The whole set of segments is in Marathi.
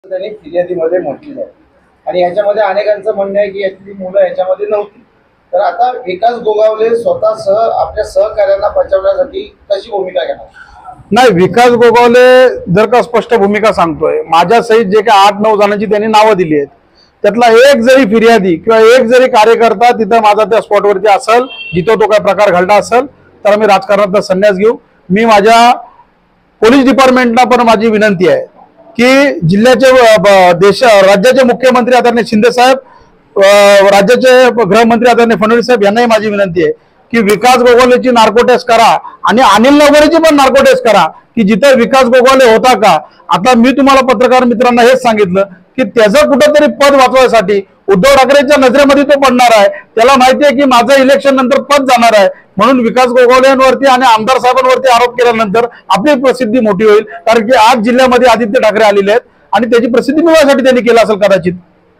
त्यांनी फिर्यादीमध्ये म्हटलेलं आहे आणि याच्यामध्ये अनेकांचं म्हणणं आहे की यातली मुलं याच्यामध्ये नव्हती। तर आता विकास गोगावले स्वतःसह आपल्या सहकार्यांना बचावण्यासाठी कशी भूमिका घेणार? नाही, विकास गोगावले जर का स्पष्ट भूमिका सांगतोय, माझ्या सहित जे काही 8-9 जणांची त्यांनी नावं दिली आहेत, त्यातला एक जरी फिर्यादी किंवा एक जरी कार्यकर्ता तिथं माझा त्या स्पॉटवरती असेल, जिथं तो काय प्रकार घडला असेल, तर आम्ही राजकारणाचा संन्यास घेऊ। मी माझ्या पोलीस डिपार्टमेंटला पण माझी विनंती आहे की जिल्ह्याचे राज्याचे मुख्यमंत्री आदरणीय शिंदे साहेब, राज्याचे गृहमंत्री आदरणीय फडणवीस साहेब यांनाही माझी विनंती आहे की विकास गोगावलेची नार्को टेस्ट करा आणि अनिल नवघरेची पण नार्को टेस्ट करा की जिथे विकास गोगावले होता का। आता मी तुम्हाला पत्रकार मित्रांना हेच सांगितलं की त्याचं कुठंतरी पद वाचवायसाठी उद्धव ठाकरेंच्या नजरेमध्ये तो पडणार आहे। त्याला माहिती आहे की माझं इलेक्शन नंतर पद जाणार आहे, म्हणून विकास गोगावलेंवरती आणि आमदार साहेबांवरती आरोप केल्यानंतर आपली प्रसिद्धी मोठी होईल। कारण की आज जिल्ह्यामध्ये आदित्य ठाकरे आलेले आहेत आणि त्याची प्रसिद्धी मिळवण्यासाठी त्यांनी केलं असेल कदाचित।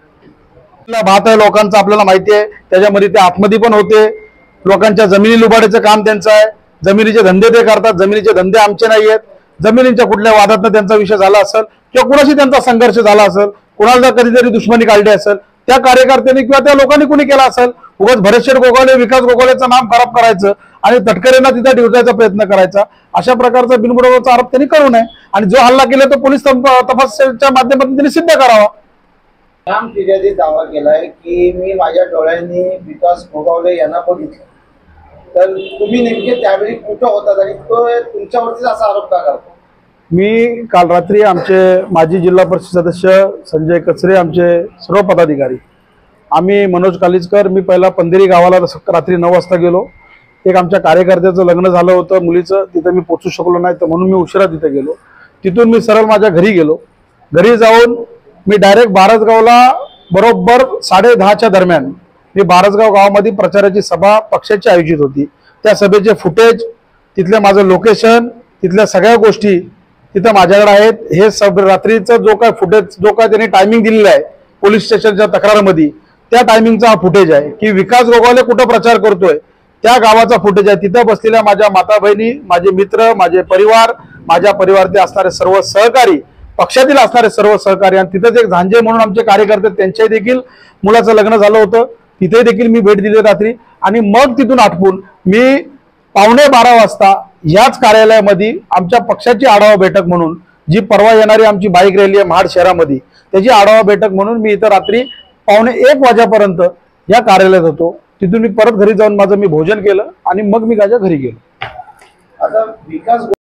भारतीय लोकांचं आपल्याला माहिती आहे, त्याच्यामध्ये ते आतमध्ये पण होते, लोकांच्या जमिनी लुबाडायचं काम त्यांचं आहे, जमिनीचे धंदे ते करतात, जमिनीचे धंदे आमचे नाही आहेत। जमिनींच्या कुठल्या वादातनं त्यांचा विषय झाला असेल किंवा कुणाशी त्यांचा संघर्ष झाला असेल, कुणाला कधीतरी दुश्मनी काढली असेल, त्या कार्यकर्त्यांनी किंवा त्या लोकांनी कुणी केला असेल, उगाच भरतशेठ गोगावले विकास गोगावलेचं नाम खराब करायचं आणि तटकरेंना तिथे ठेवण्याचा प्रयत्न करायचा, अशा प्रकारचा बिनबुडाचा आरोप त्यांनी करू नये आणि जो हल्ला केला तो पोलीस तपासाच्या माध्यमातून त्यांनी सिद्ध करावा। नाम फिर्यादी दावा केलाय की मी माझ्या डोळ्यांनी विकास गोगावले यांना बघितलं, तर तुम्ही नेमके त्यावेळी कुठं होतात आणि तो तुमच्यावरतीच असा आरोप का करतो? मी काल रात्री आमचे माजी जिल्हा परिषद सदस्य संजय कचरे, आमचे सर्व पदाधिकारी, आम्ही मनोज कालीचकर, मी पहिला पंधेरी गावाला रात्री 9 वाजता गेलो। एक आमच्या कार्यकर्त्याचं लग्न झालं होतं मुलीचं, तिथं मी पोहोचू शकलो नाही, तर म्हणून मी उशिरा तिथे गेलो। तिथून मी सरळ माझ्या घरी गेलो। घरी जाऊन मी डायरेक्ट बारसगावला बरोबर 10:30च्या दरम्यान मी बारसगाव गावामध्ये प्रचाराची सभा पक्षाची आयोजित होती। त्या सभेचे फुटेज, तिथले माझं लोकेशन, तिथल्या सगळ्या गोष्टी तिथं माझ्याकडे आहेत। हे रात्रीचं जो काय फुटेज, जो काय त्यांनी टायमिंग दिलेला आहे पोलीस स्टेशनच्या तक्रारमध्ये, त्या टायमिंगचा हा फुटेज आहे की विकास गोगावले कुठं प्रचार करतोय, त्या गावाचा फुटेज आहे। तिथं बसलेल्या माझ्या माता बहिणी, माझे मित्र, माझे परिवार, माझ्या परिवारातील असणारे सर्व सहकारी, पक्षातील असणारे सर्व सहकारी, आणि तिथंच एक झांजे म्हणून आमचे कार्यकर्ते, त्यांच्याही देखील मुलाचं लग्न झालं होतं, तिथे देखील मी भेट दिली रात्री। आणि मग तिथून आटपून मी 11:15 वाजता याच कार्यालयामध्ये आमच्या पक्षाची आढावा बैठक म्हणून, जी परवा येणारी आमची बाईक रॅली आहे महाड शहरामध्ये, त्याची आढावा बैठक म्हणून मी इथं रात्री 12:45 वाजेपर्यंत या कार्यालयात होतो। तिथून मी परत घरी जाऊन माझं मी भोजन केलं आणि मग मी माझ्या घरी गेलो। आता विकास